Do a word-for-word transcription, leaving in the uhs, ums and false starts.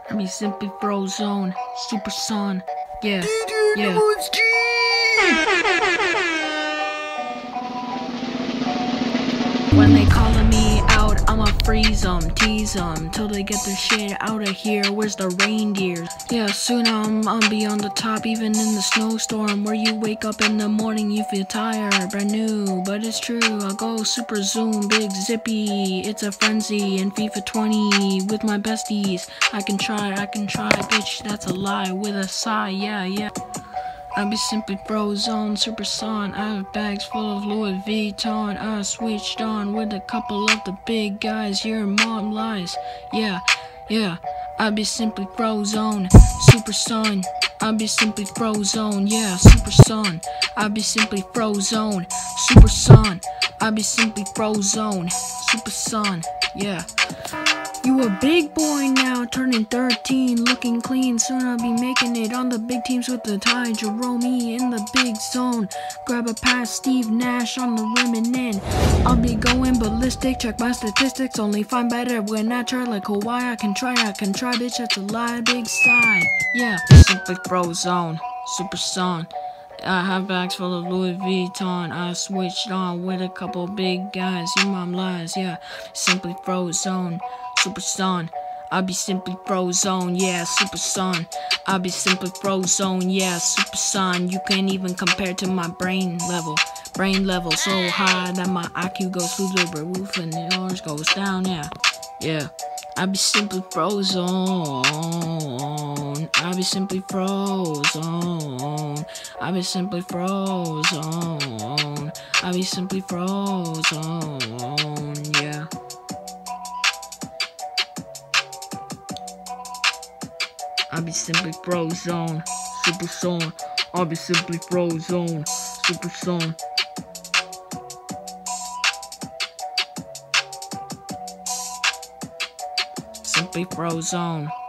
I mean, simply Frozone, Super Son, yeah, yeah. When they callin' me out, I'ma freeze them, tease them, till they get their shit out of here. Where's the reindeer? Yeah, soon I'm, I'll be on the top, even in the snowstorm, where you wake up in the morning, you feel tired, brand new. But it's true, I'll go super zoom, big zippy, it's a frenzy in FIFA twenty with my besties. I can try, I can try, bitch, that's a lie, with a sigh, yeah, yeah. I be simply Frozone, Super Son. I have bags full of Louis Vuitton. I switched on with a couple of the big guys. Your mom lies, yeah, yeah. I be simply Frozone, Super Son. I be simply Frozone, yeah, Super Son. I be simply Frozone, Super Son. I be simply Frozone, Super Son, yeah. You a big boy now, turning thirteen, looking clean. Soon I'll be making it on the big teams with the Ty Jerome in the big zone. Grab a pass, Steve Nash on the rim and in. I'll be going ballistic, check my statistics. Only find better when I try like Hawaii. I can try, I can try, bitch, that's a lie, big sigh. Yeah, simply Frozone, Super Son. I have bags full of Louis Vuitton. I switched on with a couple big guys. Your mom lies, yeah. Simply Frozone, Super Son. I be simply Frozone, yeah, Super Son. I be simply Frozone, yeah, Super Son. You can't even compare to my brain level. Brain level so high that my I Q goes through the roof and yours goes down, yeah. Yeah. I be simply Frozone. I be simply Frozone. I be simply Frozone. I be simply Frozone, yeah. I be simply Frozone, Super Son. I be simply Frozone, Super Son. Simply Frozone.